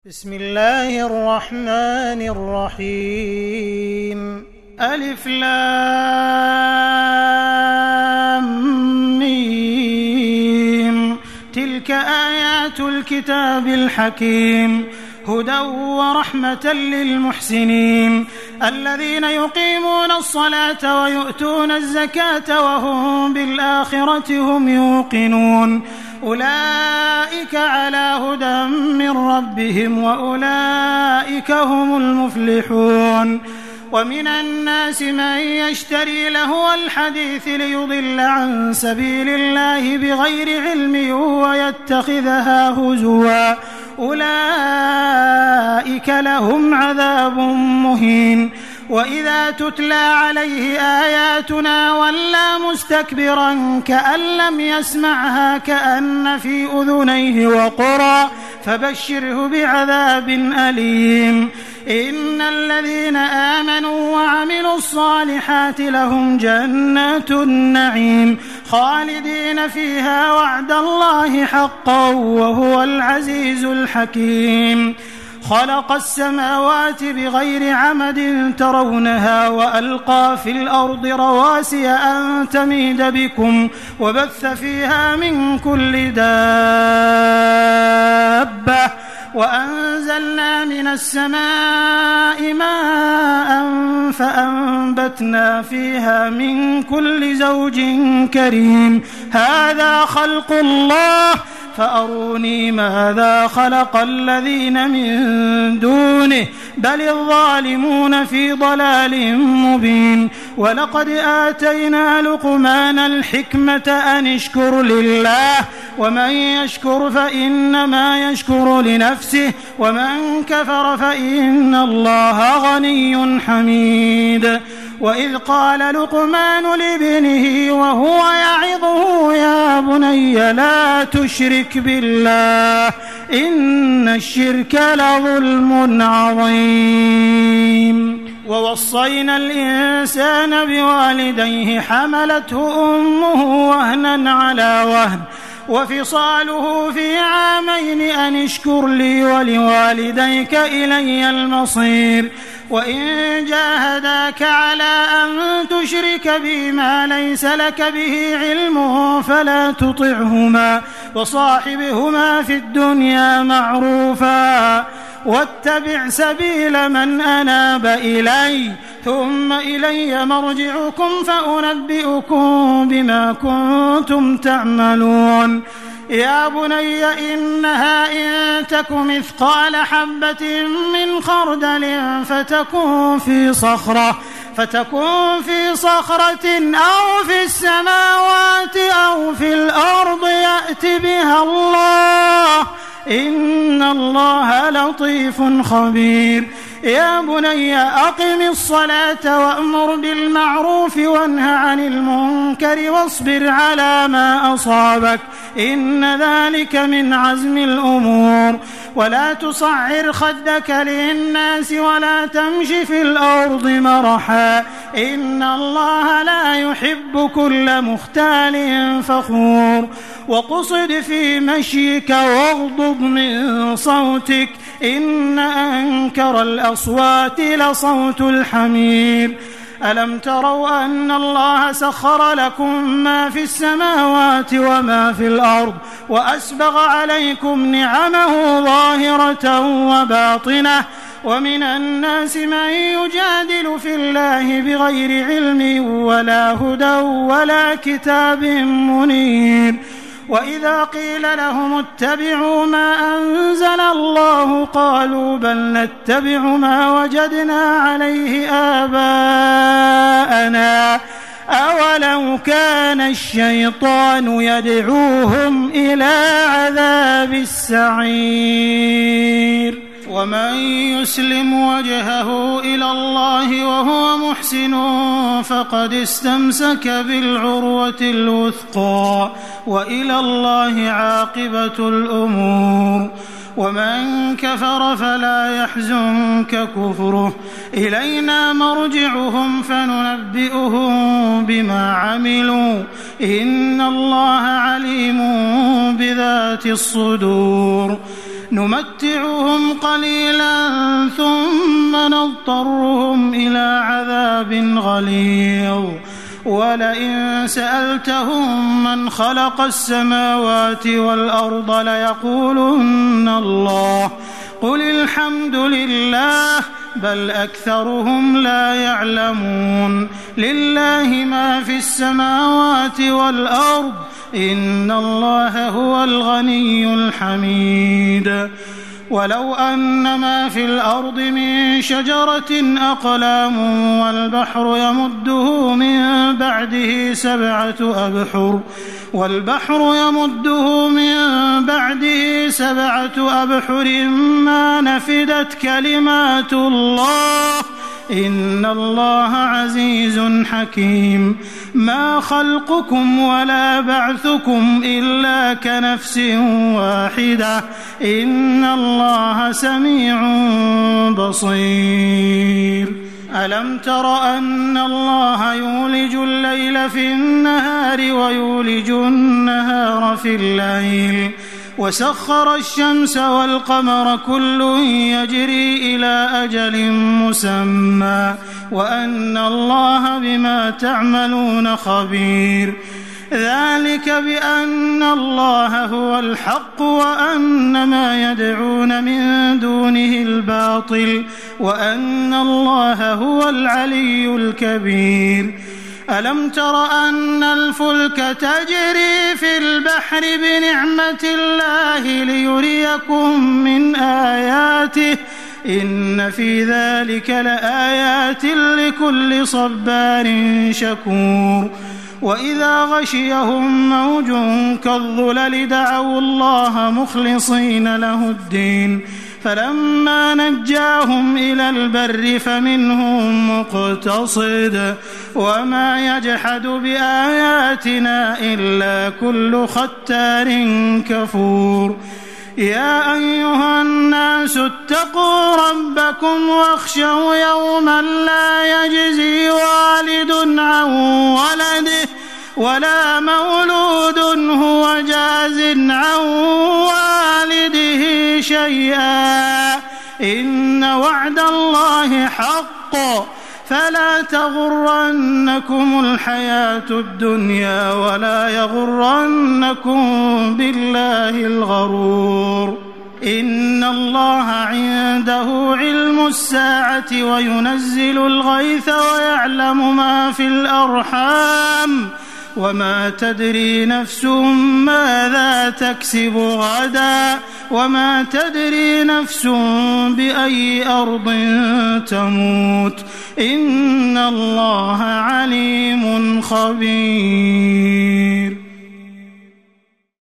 بسم الله الرحمن الرحيم. ألف لام ميم. تلك آيات الكتاب الحكيم هدى ورحمة للمحسنين الذين يقيمون الصلاة ويؤتون الزكاة وهم بالآخرة هم يوقنون أولئك على هدى من ربهم وأولئك هم المفلحون. ومن الناس من يشتري لهو الحديث ليضل عن سبيل الله بغير علم ويتخذها هزوا أولئك لهم عذاب مهين. وإذا تتلى عليه آياتنا ولى مستكبرا كأن لم يسمعها كأن في أذنيه وقرا فبشره بعذاب أليم. إن الذين آمنوا وعملوا الصالحات لهم جنات النعيم خالدين فيها وعد الله حقا وهو العزيز الحكيم. خلق السماوات بغير عمد ترونها وألقى في الأرض رواسي أن تميد بكم وبث فيها من كل دابة وأنزلنا من السماء ماء فأنبتنا فيها من كل زوج كريم. هذا خلق الله فأروني ماذا خلق الذين من دونه بل الظالمون في ضلال مبين. ولقد آتينا لقمان الحكمة أن اشكر لله ومن يشكر فإنما يشكر لنفسه ومن كفر فإن الله غني حميد. وإذ قال لقمان لابنه وهو يعظه يا بني لا تشرك بالله إن الشرك لظلم عظيم. ووصينا الإنسان بوالديه حملته أمه وهنا على وهن وفصاله في عامين أن اشكر لي ولوالديك إلي المصير. وإن جاهداك على أن تشرك بي ما ليس لك به علم فلا تطعهما وصاحبهما في الدنيا معروفا واتبع سبيل من أناب إلي ثم إلي مرجعكم فأنبئكم بما كنتم تعملون. يا بني إنها إن تك مثقال حبة من خردل فتكن في صخرة أو في السماوات أو في الأرض يأت بها الله إن الله لطيف خبير. يا بني أقم الصلاة وأمر بالمعروف وانه عن المنكر واصبر على ما أصابك إن ذلك من عزم الأمور. ولا تصعر خدك للناس ولا تمش في الأرض مرحا إن الله لا يحب كل مختال فخور. وقصد في مشيك واغضض من صوتك إن أنكر الأصوات لصوت الحمير. ألم تروا أن الله سخر لكم ما في السماوات وما في الأرض وأسبغ عليكم نعمه ظاهرة وباطنة ومن الناس من يجادل في الله بغير علم ولا هدى ولا كتاب منير. وإذا قيل لهم اتبعوا ما أنزل الله قالوا بل نتبع ما وجدنا عليه آباءنا أولو كان الشيطان يدعوهم إلى عذاب السعير. ومن يسلم وجهه إلى الله وهو محسن فقد استمسك بالعروة الوثقى وإلى الله عاقبة الأمور. ومن كفر فلا يحزنك كفره إلينا مرجعهم فننبئهم بما عملوا إن الله عليم بذات الصدور. نمتعهم قليلا ثم نضطرهم إلى عذاب غليظ ولئن سألتهم من خلق السماوات والأرض ليقولن الله قل الحمد لله بل أكثرهم لا يعلمون لله ما في السماوات والأرض إن الله هو الغني الحميد ولو أن ما في الأرض من شجرة أقلام والبحر يمده من بعده سبعة أبحر ما نفدت كلمات الله إن الله عزيز حكيم ما خلقكم ولا بعثكم إلا كنفس واحدة إن الله سميع بصير ألم تر أن الله يولج الليل في النهار ويولج النهار في الليل وسخر الشمس والقمر كل يجري إلى أجل مسمى وأن الله بما تعملون خبير ذلك بأن الله هو الحق وأن ما يدعون من دونه الباطل وأن الله هو العلي الكبير ألم تر أن الفلك تجري في البحر بنعمة الله ليريكم من آياته إن في ذلك لآيات لكل صبار شكور وإذا غشيهم موج كالظلل دعوا الله مخلصين له الدين فلما نجاهم إلى البر فمنهم مقتصد وما يجحد بآياتنا إلا كل ختار كفور يا أيها الناس اتقوا ربكم واخشوا يوما لا يجزي والد عن ولده ولا مولود هو جاز عن والده شيئا إن وعد الله حق فلا تغرنكم الحياة الدنيا ولا يغرنكم بالله الغرور إن الله عنده علم الساعة وينزل الغيث ويعلم ما في الأرحام وما تدري نفس ماذا تكسب غدا وما تدري نفس بأي أرض تموت إن الله عليم خبير